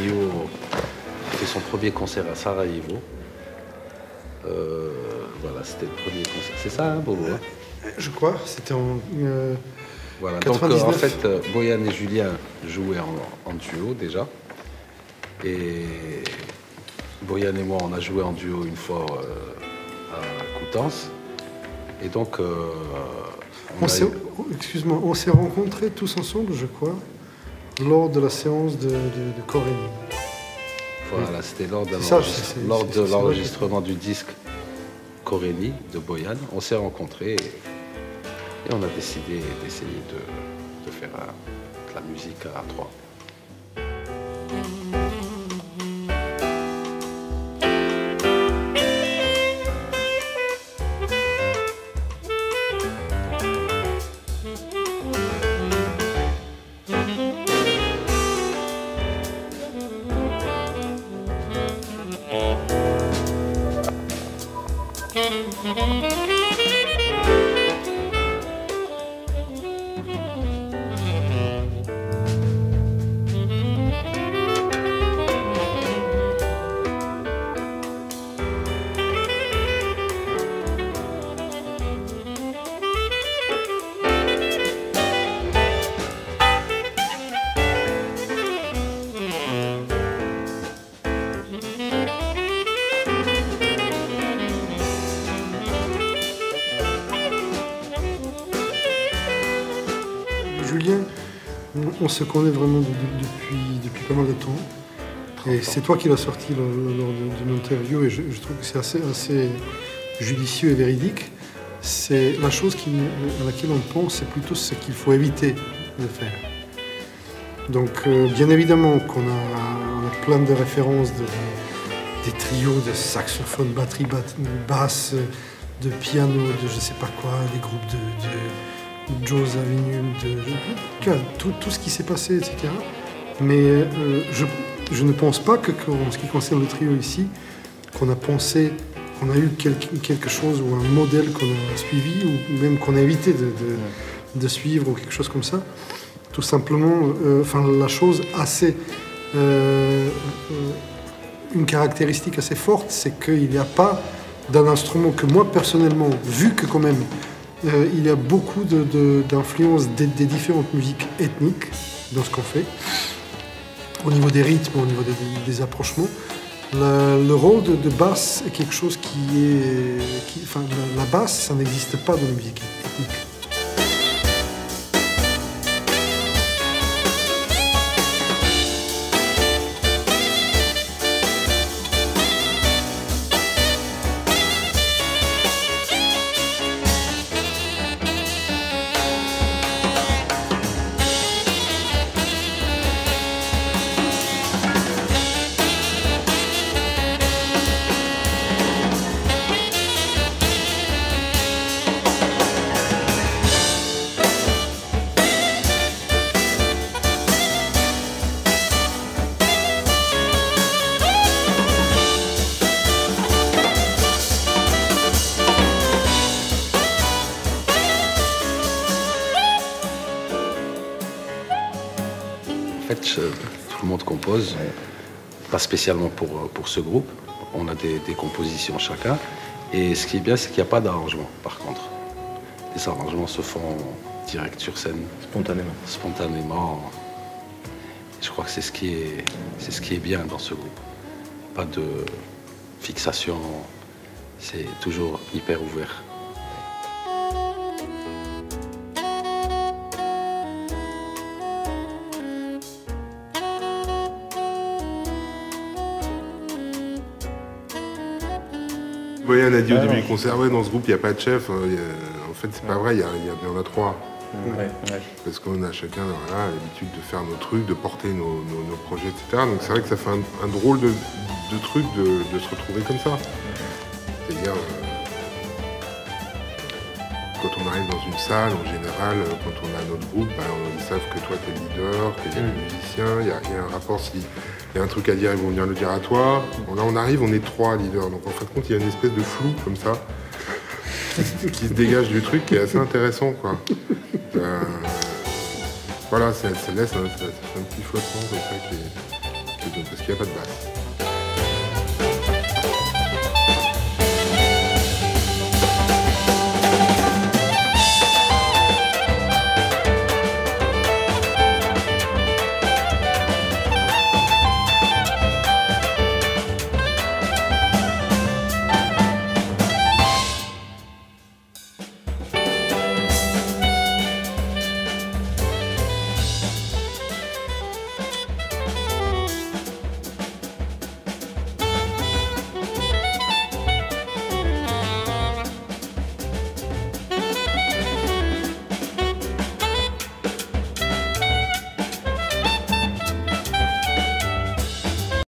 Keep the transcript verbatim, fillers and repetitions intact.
trio a fait son premier concert à Sarajevo. Euh, voilà, c'était le premier concert. C'est ça, hein, Bobo, hein? Je crois, c'était en euh, voilà. quatre-vingt-dix-neuf. Donc, euh, en fait, euh, Boyan et Julien jouaient en, en duo déjà. Et Boyan et moi, on a joué en duo une fois euh, à Coutances. Et donc, euh, on, on eu... excuse-moi, on s'est rencontrés tous ensemble, je crois, lors de la séance de, de, de Corénie. Voilà, c'était lors de, lors de l'enregistrement du disque Corénie de Boyan. On s'est rencontrés et, et on a décidé d'essayer de, de faire uh, de la musique à trois. Julien, on se connaît vraiment depuis, depuis pas mal de temps. Et c'est toi qui l'as sorti lors, lors d'une interview et je, je trouve que c'est assez, assez judicieux et véridique. C'est la chose qui, à laquelle on pense, c'est plutôt ce qu'il faut éviter de faire. Donc, euh, bien évidemment qu'on a, a plein de références, de, de, des trios de saxophone, batterie, basse, de piano, de je sais pas quoi, des groupes de, de Joe Zawinul, de, tu vois, tout, tout ce qui s'est passé, et cetera. Mais euh, je, je ne pense pas que, en ce qui concerne le trio ici, qu'on a pensé, qu'on a eu quelque, quelque chose ou un modèle qu'on a suivi ou même qu'on a évité de, de, de suivre ou quelque chose comme ça. Tout simplement, euh, enfin, la chose assez, euh, euh, une caractéristique assez forte, c'est qu'il n'y a pas d'un instrument que moi personnellement, vu que quand même euh, il y a beaucoup de, de, d'influence des, des différentes musiques ethniques dans ce qu'on fait, au niveau des rythmes, au niveau des, des approchements, le, le rôle de, de basse est quelque chose qui est, qui, enfin, la, la basse, ça n'existe pas dans la musique ethnique. En fait, je, tout le monde compose, pas spécialement pour, pour ce groupe. On a des, des compositions chacun. Et ce qui est bien, c'est qu'il n'y a pas d'arrangement, par contre. Les arrangements se font direct sur scène. Spontanément. Spontanément. Je crois que c'est ce qui est, c'est ce qui est bien dans ce groupe. Pas de fixation, c'est toujours hyper ouvert. Boyan a dit au début du concert, ouais, dans ce groupe, il n'y a pas de chef. En fait, c'est pas vrai, il y, y, y en a trois. Ouais, ouais. Parce qu'on a chacun voilà, l'habitude de faire nos trucs, de porter nos, nos, nos projets, et cetera. Donc c'est vrai que ça fait un, un drôle de, de truc de, de se retrouver comme ça. C'est-à-dire, euh, quand on arrive dans une salle, en général, quand on a notre groupe, ben, ils savent que toi, tu es leader, qu'il y a le musicien, il y, y a un rapport. S'il y a un truc à dire, ils vont venir le dire à toi. Bon, là, on arrive, on est trois leaders. Donc en fin de compte, il y a une espèce de flou comme ça qui se dégage du truc, qui est assez intéressant, quoi. Euh, voilà, ça, ça laisse un, ça, ça fait un petit flottement comme ça qui est, te donne, parce qu'il n'y a pas de basse.